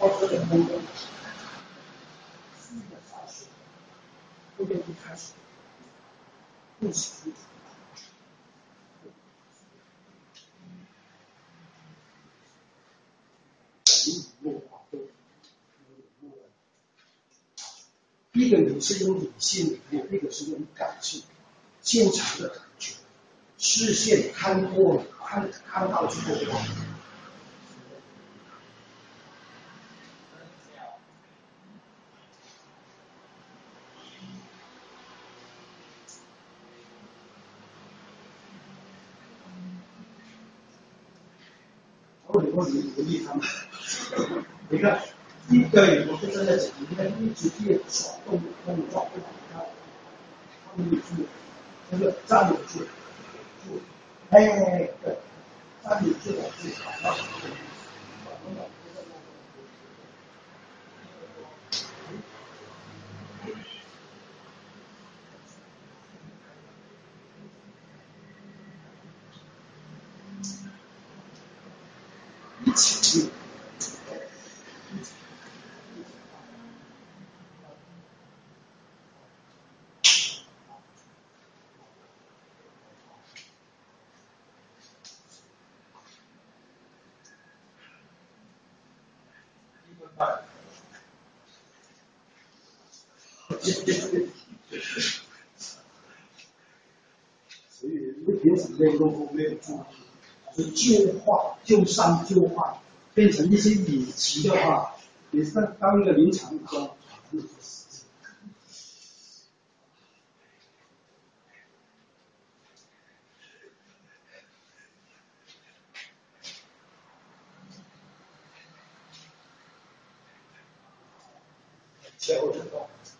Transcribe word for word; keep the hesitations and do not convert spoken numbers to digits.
超车的功能，新的法学，后面一开始不行。一个人是用理性的，还有一个是用感性，现场的感觉，视线看多了，看看到之后的话。我很多人鼓励他们，你看，一个人我就在那讲，你看一直越耍动动作，对吧？你看，他们就住，那个站着住，住，哎，对，站着住的住，好了，一起。所以你平时练功夫没有注意，是旧化、旧伤、旧化，变成一些隐疾的话，你是当一个临场中。前后震动。